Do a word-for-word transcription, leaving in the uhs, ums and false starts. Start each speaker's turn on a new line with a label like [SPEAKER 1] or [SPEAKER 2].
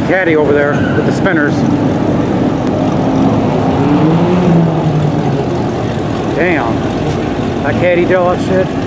[SPEAKER 1] caddy over there with the spinners. Damn. That caddy did all that shit.